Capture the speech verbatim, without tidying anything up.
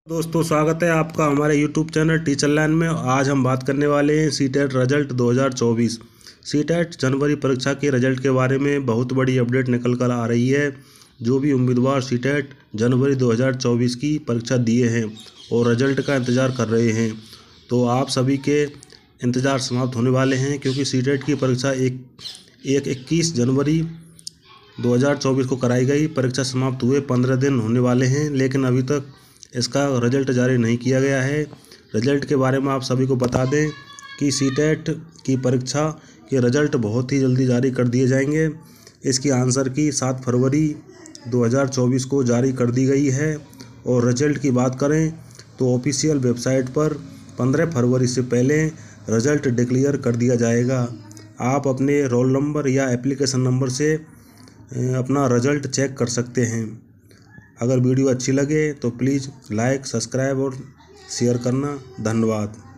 दोस्तों, स्वागत है आपका हमारे यूट्यूब चैनल टीचर लाइन में। आज हम बात करने वाले हैं सीटेट रिजल्ट दो हज़ार चौबीस। सीटेट जनवरी परीक्षा के रिजल्ट के बारे में बहुत बड़ी अपडेट निकल कर आ रही है। जो भी उम्मीदवार सीटेट जनवरी दो हज़ार चौबीस की परीक्षा दिए हैं और रिजल्ट का इंतज़ार कर रहे हैं, तो आप सभी के इंतज़ार समाप्त होने वाले हैं, क्योंकि सीटेट की परीक्षा एक एक इक्कीस जनवरी दो हज़ार चौबीस को कराई गई। परीक्षा समाप्त हुए पंद्रह दिन होने वाले हैं, लेकिन अभी तक इसका रिजल्ट जारी नहीं किया गया है। रिजल्ट के बारे में आप सभी को बता दें कि सीटेट की परीक्षा के रिजल्ट बहुत ही जल्दी जारी कर दिए जाएंगे। इसकी आंसर की सात फरवरी दो हज़ार चौबीस को जारी कर दी गई है। और रिजल्ट की बात करें तो ऑफिशियल वेबसाइट पर पंद्रह फरवरी से पहले रिजल्ट डिक्लेयर कर दिया जाएगा। आप अपने रोल नंबर या एप्लीकेशन नंबर से अपना रिजल्ट चेक कर सकते हैं। अगर वीडियो अच्छी लगे तो प्लीज़ लाइक, सब्सक्राइब और शेयर करना। धन्यवाद।